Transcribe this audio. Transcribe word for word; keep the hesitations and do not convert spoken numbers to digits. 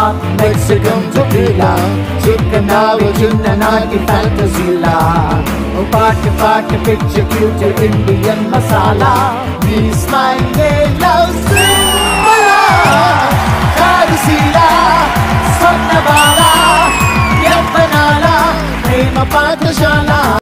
Mexican tequila, chicken with Cincinnati fantasila. Oh, party, party, picture, cute Indian masala. We smile, they love Simala. Karisila, Sonnabala, Yampanala, Prema Pathashala.